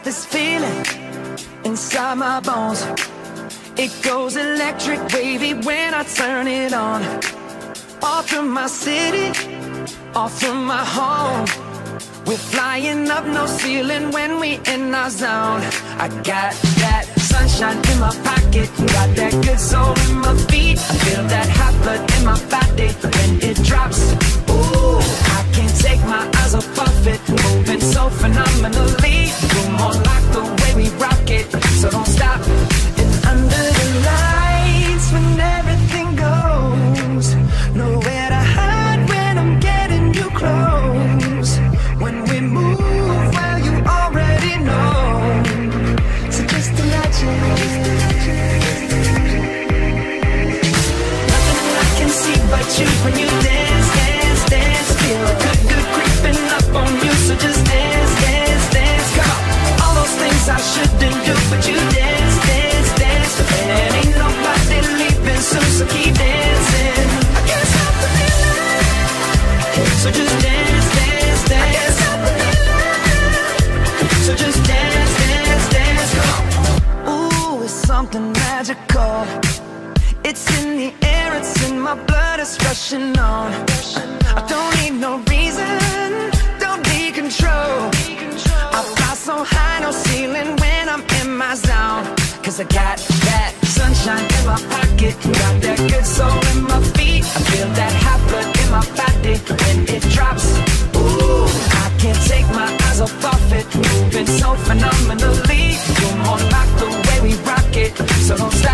this feeling inside my bones. It goes electric wavy when I turn it on. Off from my city, off from my home. We're flying up, no ceiling when we in our zone. I got that sunshine in my pocket, got that good soul in my feet. I feel that hot blood in my body when it drops. Ooh, I can't take my eyes off of it, moving so phenomenally. You're more like the way we rock it, so don't stop. And under the lights when everything goes, nowhere to hide when I'm getting you close. When we move, well, you already know. So just imagine. Nothing I can see but you when you dance, dance, dance. Feel good, good creeping up on you. So just dance, dance, dance. Come on. All those things I shouldn't do, but you dance, dance, dance. And ain't nobody leaving soon, so keep dancing. I can't stop the feeling. So just dance, dance, dance. I can't stop the feeling. So just dance, dance, dance. Come on. Ooh, it's something magical. It's in the air, it's in my blood, it's rushing on. I don't need no reason, don't need control. I fly so high, no ceiling when I'm in my zone. Cause I got that sunshine in my pocket, got that good soul in my feet. I feel that hot blood in my body when it drops. Ooh, I can't take my eyes off of it, moving so phenomenally. You're more like the way we rock it, so don't stop.